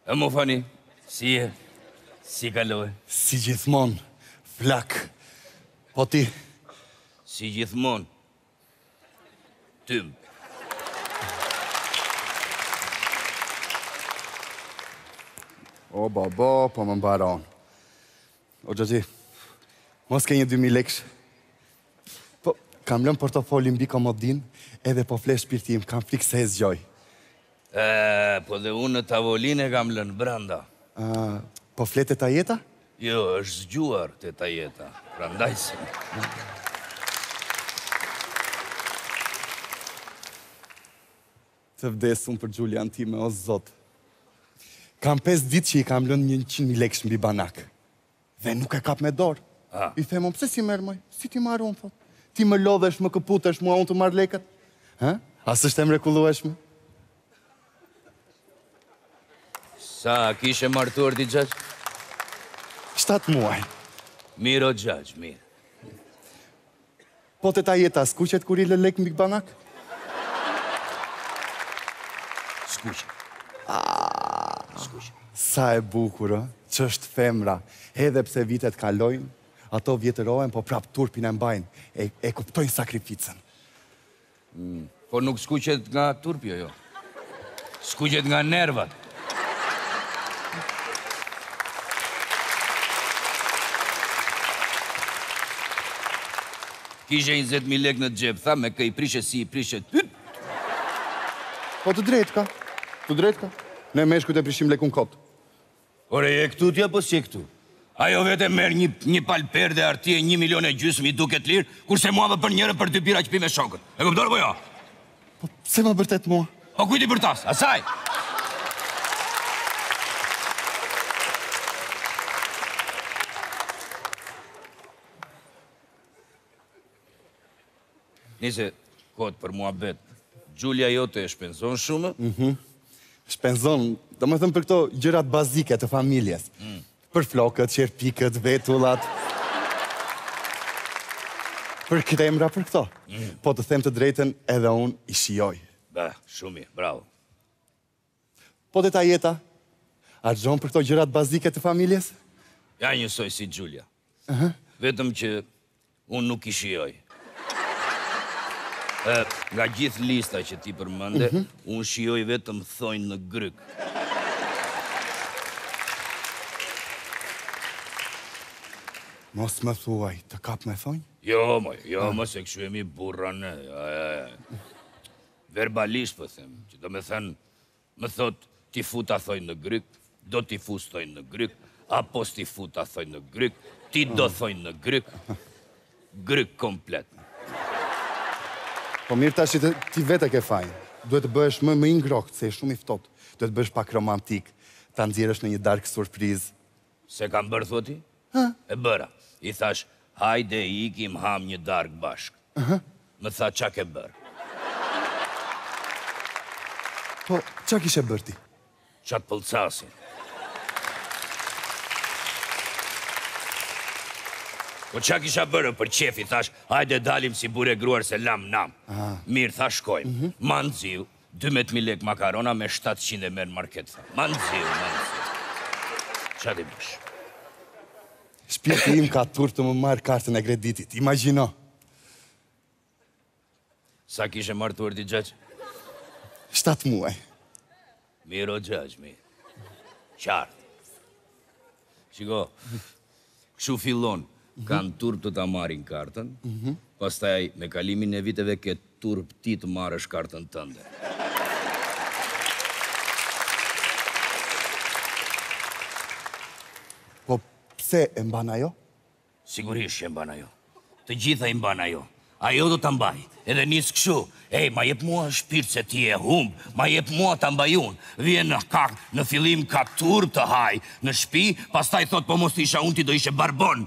E mo fani, si e? Si kaloj? Si gjithmonë, flak. Po ti? Si gjithmonë. Tym. O, babo, po më mbaron. O, Gjogi, mos ke një 2000 leksh. Po, kam lënë portofolin mbi komodin, edhe po flesh shpirtim, kam frikë se e zgjoj. Po dhe unë në tavolinë e kam lënë branda. Po flet e ta jeta? Jo, është zgjuar të ta jeta. Prandaj si. Të vdesun për Gjulian time, o zot. Kam 5 ditë që i kam lënë 100.000 leksh mbi banak. Dhe nuk e kap me dorë. I themon, pse si merë, moj? Si ti marrë unë, thot? Ti më lodhesh, më këputesh, mua unë të marrë lekët? As është e mrekullueshme? Sa kishe martuar ti gjaq? 7 muaj. Mirë o gjaq, mirë. Po të ta jeta, skuqet kur i lë lek mbi banak? Skuqet. Sa e bukur, që është femra. Edhe pse vitet kalojnë, ato vjetërohen, po prap turpin e mbajnë. E kuptojnë sakrificën. Po nuk skuqet nga turpjo, jo. Skuqet nga nervat. Kishe 20.000 lek në gjep, tha, me këj prishe si i prishe tyt. Po të drejt ka, të drejt ka. Ne meshkujt e prishim lekun kotë. Ore, e këtu t'ja, po si e këtu? Ajo vete merë një palper dhe artije 1,5 milion gjysmë i duket lirë, kurse mua më për njëre për 2 bira që pi me shokët. E këpëdorë, po jo? Po, se më bërtet mua? Po kujti për tas, asaj? Nise, kotë për mua betë, Gjulia jote e shpenzon shumë? Shpenzon, do më thëmë për këto gjërat bazike të familjes. Për flokët, qerpikët, vetullat. Për kremra për këto. Po të them të drejten edhe unë i shijoj. Ba, shumë i, bravo. Po të ta jeta, argjon për këto gjërat bazike të familjes? Ja njësoj si Gjulia. Vetëm që unë nuk i shijoj. Nga gjithë lista që ti përmënde, unë shijoj vetëm thojnë në gryk. Mos më thuaj, të kap me thonjë? Jo, mos e këshu e mi burra ne. Verbalisht, po them, që do me thënë, më thot, ti futa thojnë në gryk, do ti fus thojnë në gryk, apo s'ti futa thojnë në gryk, ti do thojnë në gryk, gryk komplet. Po mirë tash që ti vete ke fajnë. Duhet të bëhesh më i ngrohtë, se e shumë i ftohtë. Duhet të bëhesh pak romantik, ta nxjerrësh në një darkë surprizë. Se kam bërë, thoti? E bëra. I thash, hajde ikim ham një darkë bashkë. Më tha, qa ke bërë? Po, qa kishe bërë ti? Qa të pëllcasin. Po qa kisha bërë për qefi, thash, hajde dalim si bure gruar se lam nam. Mirë, thash, shkojmë. Ma nëziu, 12.000 lek makarona me 700 e merë market, tha. Ma nëziu. Qa di bësh? Shpirti im ka turp të më marrë kartën e kreditit, imagino. Sa kishe martuar ti gjaq? 7 muaj. Mirë o gjaq, mirë. Qartë. Shiko, këshu fillon, kanë turp të ta marrin kartën, pastaj me kalimin e viteve ke turp ti të marrësh kartën tënde. Po, pse e mban ajo? Sigurisht që e mban ajo. Të gjitha i mban ajo. Ajo do të mbaj. Edhe nisë këshu. Ej, ma jep mua shpirt se ti e humb. Ma jep mua të mbajun. Vjen në fillim ka turp të haj në shpi, pastaj thot po mos të isha unë ti do ishe barbon.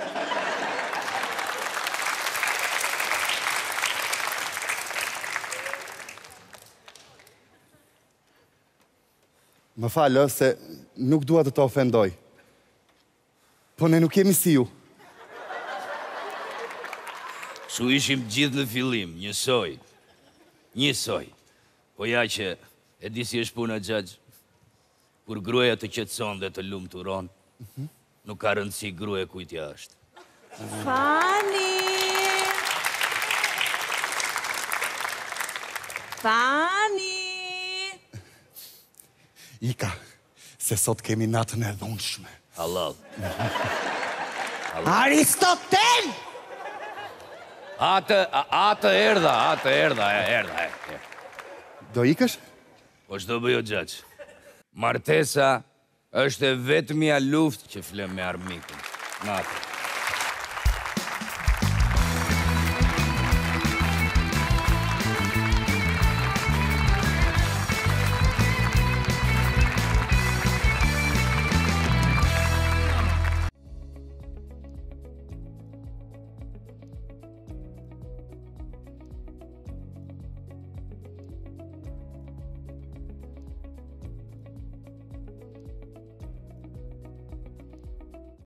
Më falë, se nuk dua të të ofendoj. Po ne nuk jemi si ju. Su ishim gjithë në fillim, njësoj. Njësoj. Po ja që e di si është puna gjaq. kur gruaja të qetëson dhe të lumturon, nuk ka rëndësi gruaja kujtja është. Fani! Fani! Ika, se sot kemi natën e dhunshme. Halal. Aristotel! Atë erdha. Do ikësh? Po çdo bëjo gjaq. Martesa është e vetmja luftë që flem me armikun. Natë.